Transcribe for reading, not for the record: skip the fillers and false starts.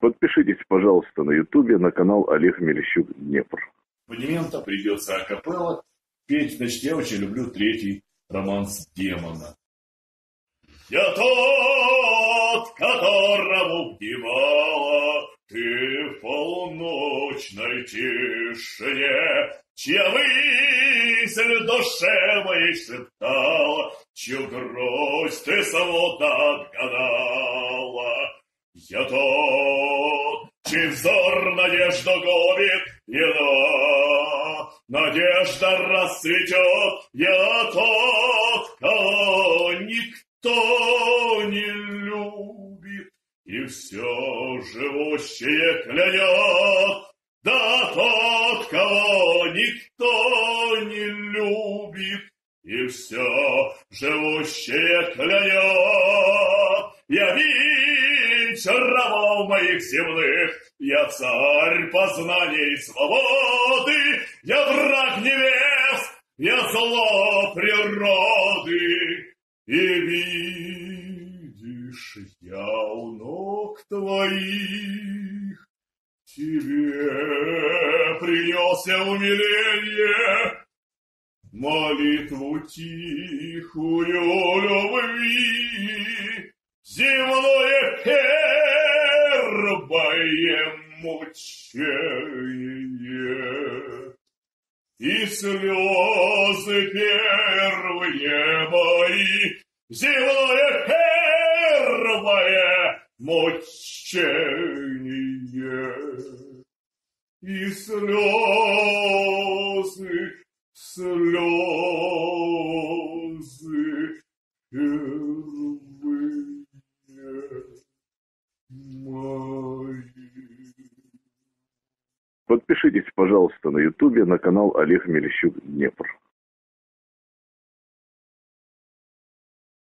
Подпишитесь, пожалуйста, на ютубе на канал Олег Мелещук Днепр. Абонемента придется акапелла петь. Значит, я очень люблю третий романс демона. Я тот, которому внимала ты в полуночной тишине, чья мысль душе моей шептала, чью грусть ты свободно отгадала. Я тот, чей взор надежду губит, едва надежда расцветет. Я тот, кого никто не любит, и все живущее клянет. Да тот, кого никто не любит, и все живущее клянет. Я вечер рабов моих земных, я царь познаний и свободы, я враг небес, я зло природы. И видишь, я у ног твоих тебе принес я умиление, молитву тихую любви, земное первое мучение, и слезы первые мои, земное первое мучение, и слезы первые мои. Подпишитесь, пожалуйста, на ютубе на канал Олег Мелещук Днепр.